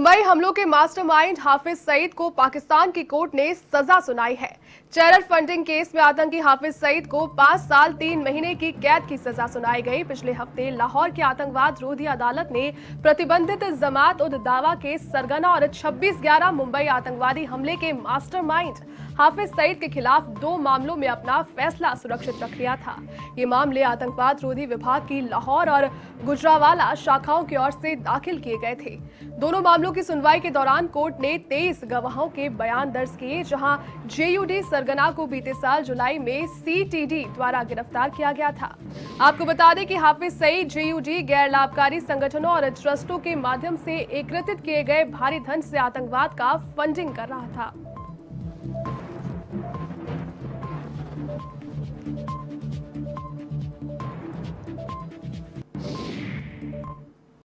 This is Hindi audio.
मुंबई हमलों के मास्टरमाइंड हाफिज सईद को पाकिस्तान की कोर्ट ने सजा सुनाई है। टेरर फंडिंग केस में आतंकी हाफिज सईद को 5 साल 3 महीने की कैद की सजा सुनाई गई। पिछले हफ्ते लाहौर की आतंकवाद रोधी अदालत ने प्रतिबंधित जमात उद दावा के सरगना और 26/11 मुंबई आतंकवादी हमले के मास्टरमाइंड हाफिज सईद के खिलाफ 2 मामलों में अपना फैसला सुरक्षित रख लिया था। ये मामले आतंकवाद रोधी विभाग की लाहौर और गुजरावाला शाखाओं की ओर से दाखिल किए गए थे। दोनों मामलों की सुनवाई के दौरान कोर्ट ने 23 गवाहों के बयान दर्ज किए, जहां जेयूडी सरगना को बीते साल जुलाई में सीटीडी द्वारा गिरफ्तार किया गया था। आपको बता दें कि हाफिज सईद जेयूडी गैर लाभकारी संगठनों और ट्रस्टों के माध्यम से एकत्रित किए गए भारी धन से आतंकवाद का फंडिंग कर रहा था।